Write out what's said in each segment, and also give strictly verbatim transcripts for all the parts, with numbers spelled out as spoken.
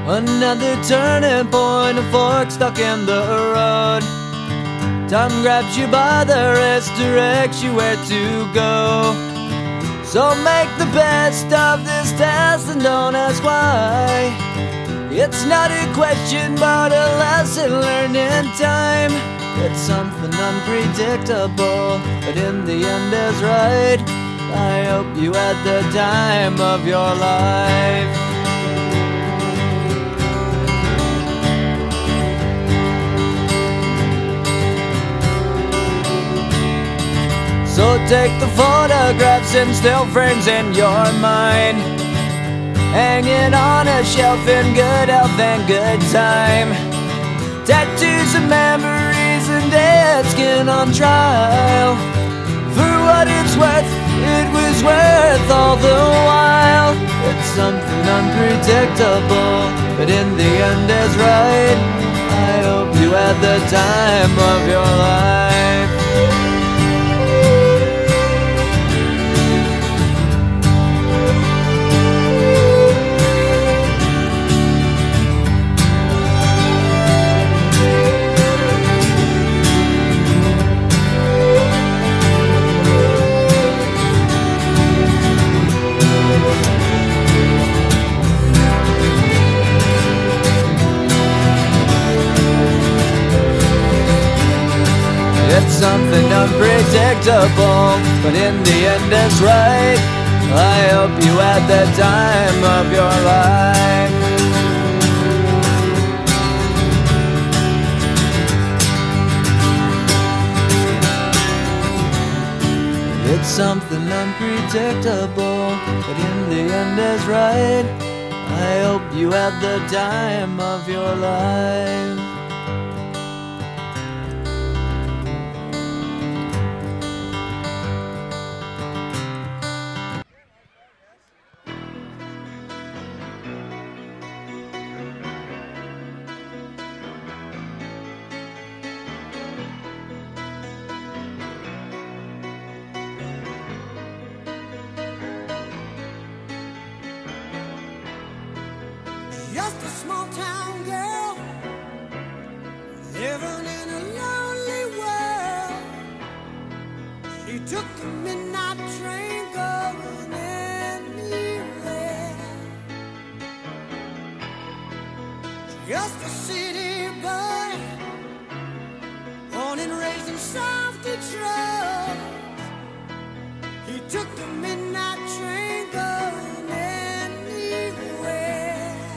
Another turning point, a fork stuck in the road. Time grabs you by the wrist, directs you where to go. So make the best of this test and don't ask why. It's not a question but a lesson learned in time. It's something unpredictable, but in the end is right. I hope you had the time of your life. So take the photographs and still frames in your mind, hanging on a shelf in good health and good time. Tattoos of memories and dead skin on trial. For what it's worth, it was worth all the while. It's something unpredictable, but in the end is right. I hope you had the time of your life. It's something unpredictable, but in the end it's right. I hope you had the time of your life. It's something unpredictable, but in the end is right. I hope you had the time of your life. Just a small town girl living in a lonely world. She took the midnight train going anywhere. Just a city boy, born and raised in South Detroit. He took the midnight train going anywhere.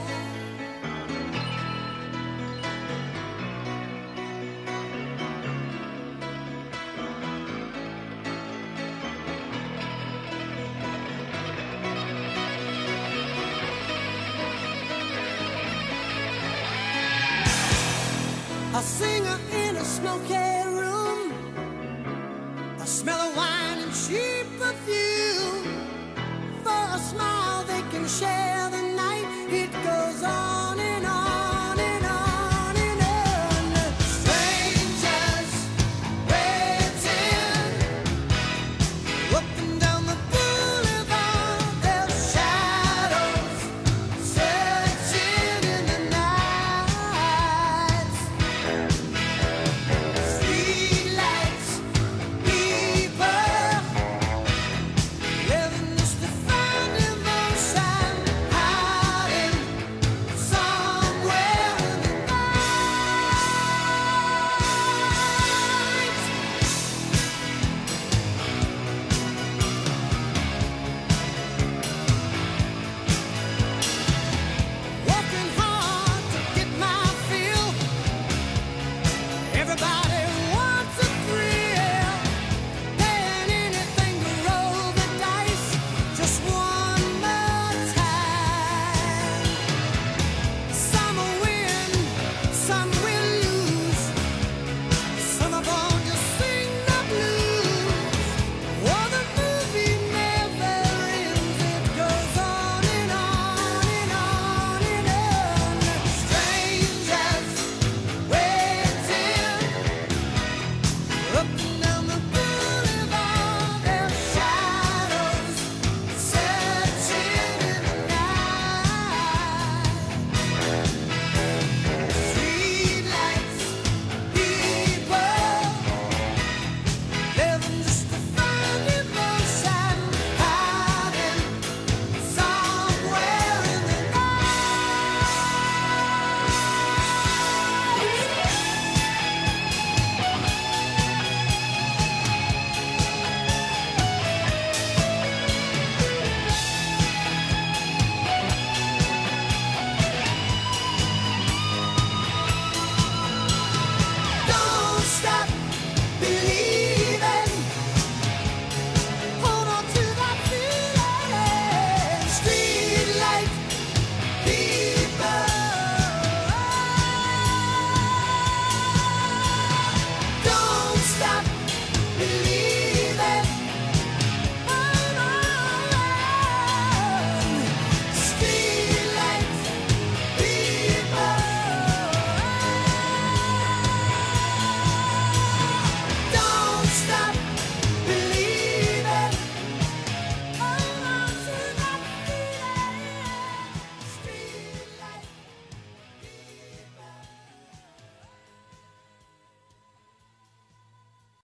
A singer in a smoky room, a smell of wine and cheap perfume. For a smile they can share the night. It goes on.